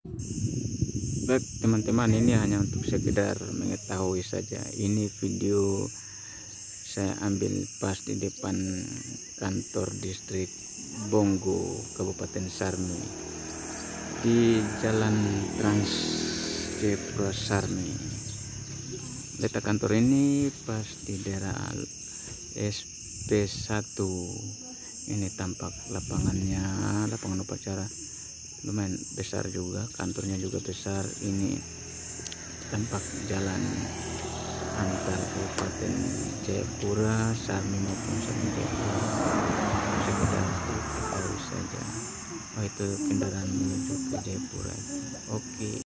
Baik teman-teman, ini hanya untuk sekedar mengetahui saja. Ini video saya ambil pas di depan kantor distrik Bonggo, Kabupaten Sarmi, di Jalan Trans Jepra Sarmi. Letak kantor ini pas di daerah SP1. Ini tampak lapangan upacara lumayan besar juga, kantornya juga besar. Ini tampak jalan antar Kabupaten Jayapura, Sarmi maupun Sarmi Jayapura. Sekedar diketahui saja. Oh, itu kendaraan menuju ke Jayapura. Oke.